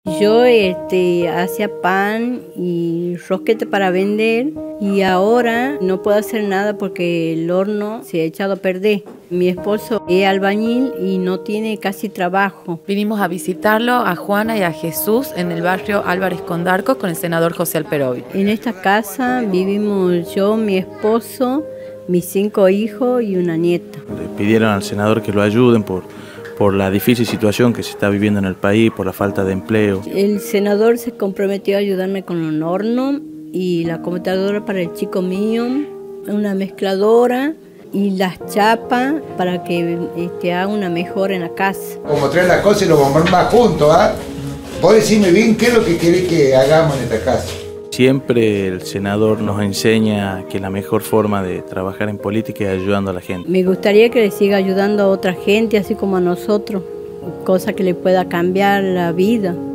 Yo hacía pan y rosquete para vender y ahora no puedo hacer nada porque el horno se ha echado a perder. Mi esposo es albañil y no tiene casi trabajo. Vinimos a visitarlo a Juana y a Jesús en el barrio Álvarez Condarco con el senador José Alperovich. En esta casa vivimos yo, mi esposo, mis 5 hijos y una nieta. Le pidieron al senador que lo ayuden por la difícil situación que se está viviendo en el país, por la falta de empleo. El senador se comprometió a ayudarme con un horno y la computadora para el chico mío, una mezcladora y las chapas para que haga una mejora en la casa. Como traer las cosas y los bombar más juntos, ¿ah? Vos decime bien qué es lo que querés que hagamos en esta casa. Siempre el senador nos enseña que la mejor forma de trabajar en política es ayudando a la gente. Me gustaría que le siga ayudando a otra gente, así como a nosotros, cosa que le pueda cambiar la vida.